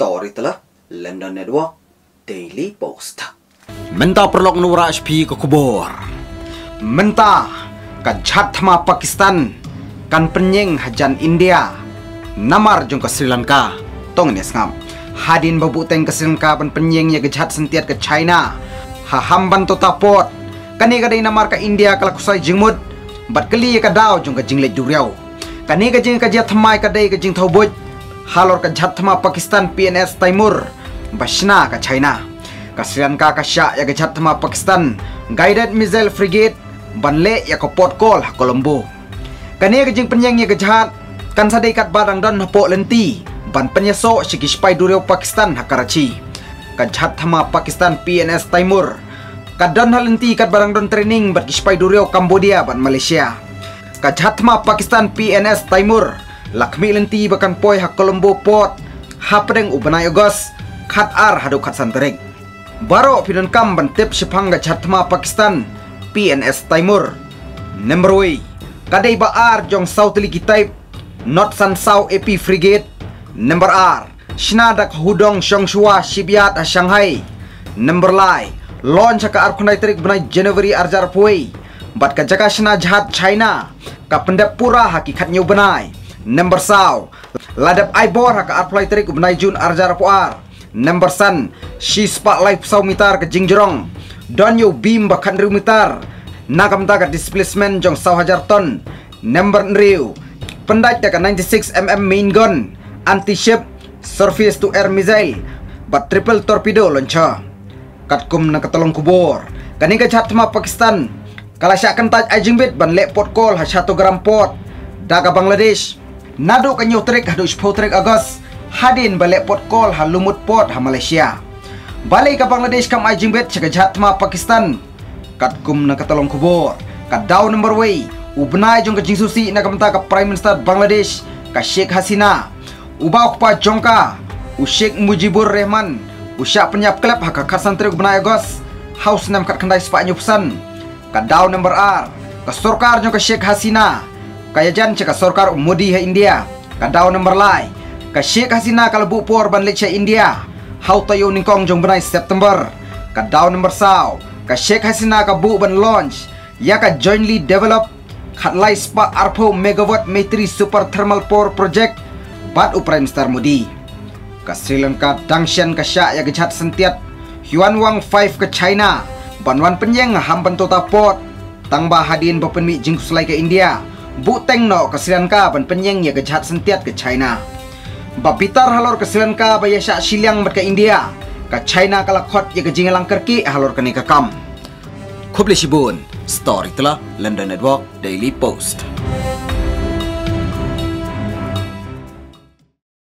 Story telah London Network Daily Post. Menta perlok nura HP ke kubur. Menta ka Jhathma Pakistan kan penyeng hajan India. Namar jong ke Sri Lanka. Tong ni ngam. Hadin babu teng ke Sri Lanka ban penyeng ya gejat sentiat ke China. Ha hamban to tapot. Kani kadai namar ka India kala kusai jingmut. Bat kali ka daw jong ka jinglet duriau. Kani ka jing ka Jhathma kadai ka jing thoboj. Halor ka Jhathma Pakistan PNS Timur Bashna ka China ka Sri Lanka ka Sya ya ka Jhathma Pakistan Guided Missile Frigate Banle ya ka Port Call ha Colombo kani ka jing penyeng ya ka Jhat kan sadai kat barang don hapo lenti ban penyeso sikispai dureu Pakistan ha Karachi ka Jhathma Pakistan PNS Timur ka don halenti kat barang don training bat kispai dureu Cambodia ban Malaysia ka Jhathma Pakistan PNS Timur Lakmi lenti bakan poi ha Colombo Port ha pedeng ubanai Ogos khat ar hadu khat santerek baro pidon kam ban tip Shipang ga Jhathma Pakistan PNS Timur Nemroi kadai ba ar jong South Likitai Not San Sao AP Frigate Number R Shnadak Hudong Shongshua Shibyat a Shanghai Number Lai launch ka ar khunai tarik banai January arjar poi bat ka jaka shna Jhat China ka pendap pura hakikat nyu banai Number Sao Ladap Aibor haka arplay terik ubnai Jun arjar puar Number San Shi spak life sau mitar ke Jingjerong Donyo Bim bakan riu mitar Nakamta ka displacement jong sau hajar ton Number Nriu Pendai ka 96mm main gun Anti-ship Surface to air missile Bat triple torpedo launcher Katkum na katolong kubur Kani ka Jhathma Pakistan Kala syak kentaj ajingbit ban lek port call ha 1 gram port Daga Bangladesh Nado kanyo trek hadu trek Agos hadin balik port call ha lumut port ha Malaysia balik ke Bangladesh kam ajingbet caka Jhathma Pakistan katkum na katolong kubur ka daw number way ubnai jong ka jingsusi na kamta ka Prime Minister Bangladesh ka Sheikh Hasina ubaw pa jongka u Sheikh Mujibur Rahman usya penyap klub ha ka kasantri ubnai Agos house nam kat kendai spak nyupsan ka daw number R ka sorkar jong ka Sheikh Hasina Kayajan cakap sorkar Modi ha India Kadau number lai Ka Sheikh Hasina kalbu por ban Malaysia India Hau tayo ningkong jong benai September Kadau number sao Ka Sheikh Hasina ka bu ban launch Ya ka jointly develop Khat lai spa arpo megawatt Maitri Super Thermal Power Project Bat u Prime Minister Modi Ka Sri Lanka Dangshan ka Sya ya gejat sentiat Huan Wang 5 ke China Banwan penyeng hamban tota port Tangba hadin berpenmi jingkus lai ke India Buteng no ke Sri Lanka ban penyeng ya gejat sentiat ke China. Bapitar halor ke Sri Lanka baya syak siliang bat ke India. Ke China kala khot ya gejingelang kerki halor ke nikakam. Kubli Shibun, Story telah London Network Daily Post.